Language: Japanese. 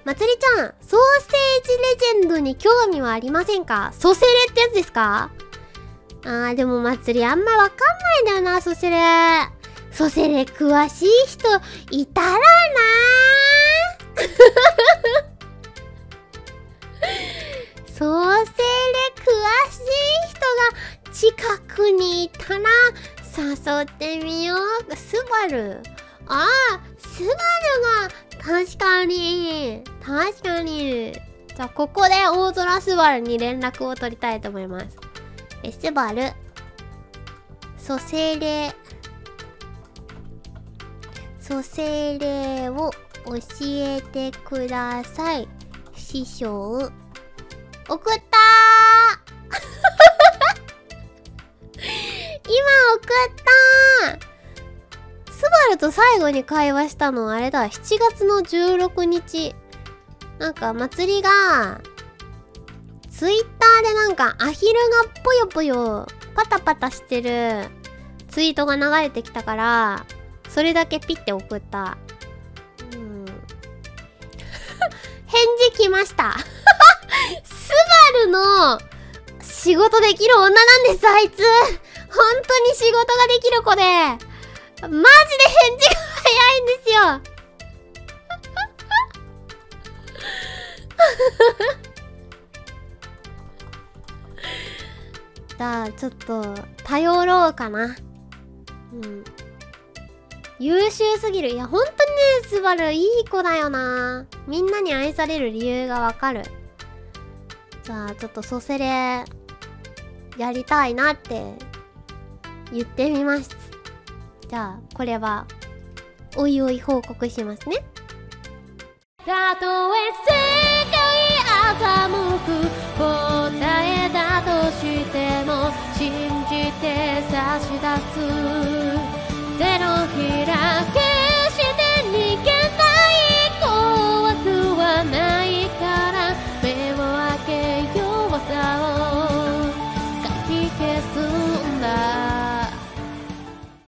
まつりちゃん、ソーセージレジェンドに興味はありませんか？ソセレってやつですか？でもまつりあんまわかんないんだよな、ソセレ。ソセレ詳しい人いたらなソーセレ詳しい人が近くにいたら誘ってみよう。スバル。スバルが、確かに。じゃあ、ここで大空スバルに連絡を取りたいと思います。スバル。ソセレを教えてください。師匠。送ったー今送ったー。スバルと最後に会話したのあれだ、7月の16日。なんか、祭りが、ツイッターでなんか、アヒルがぽよぽよ、パタパタしてるツイートが流れてきたから、それだけピッて送った。返事来ました。スバルの仕事できる女なんです、あいつ。本当に仕事ができる子で、マジで返事が早いんですよ。じゃあ、ちょっと、頼ろうかな。優秀すぎる。いや、ほんとにね、スバルいい子だよな。みんなに愛される理由がわかる。じゃあ、ちょっとソセレ、やりたいなって、言ってみます。じゃあ、これは、おいおい報告しますね。たとえ世界欺く答えだとしても信じて差し出す手のひら